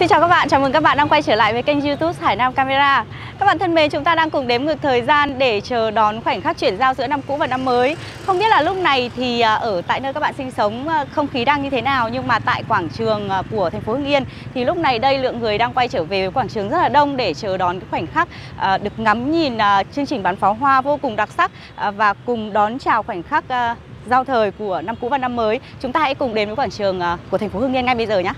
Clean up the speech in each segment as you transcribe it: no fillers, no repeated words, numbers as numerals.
Xin chào các bạn, chào mừng các bạn đang quay trở lại với kênh YouTube Hải Nam Camera. Các bạn thân mến, chúng ta đang cùng đếm ngược thời gian để chờ đón khoảnh khắc chuyển giao giữa năm cũ và năm mới. Không biết là lúc này thì ở tại nơi các bạn sinh sống không khí đang như thế nào, nhưng mà tại quảng trường của thành phố Hưng Yên thì lúc này đây lượng người đang quay trở về với quảng trường rất là đông để chờ đón cái khoảnh khắc được ngắm nhìn chương trình bắn pháo hoa vô cùng đặc sắc và cùng đón chào khoảnh khắc giao thời của năm cũ và năm mới. Chúng ta hãy cùng đến với quảng trường của thành phố Hưng Yên ngay bây giờ nhé.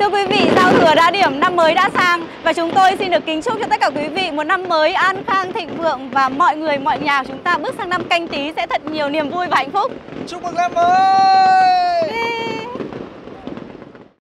Thưa quý vị, giao thừa đã điểm, năm mới đã sang và chúng tôi xin được kính chúc cho tất cả quý vị một năm mới an khang thịnh vượng và mọi người, mọi nhà chúng ta bước sang năm Canh Tý sẽ thật nhiều niềm vui và hạnh phúc. Chúc mừng năm mới!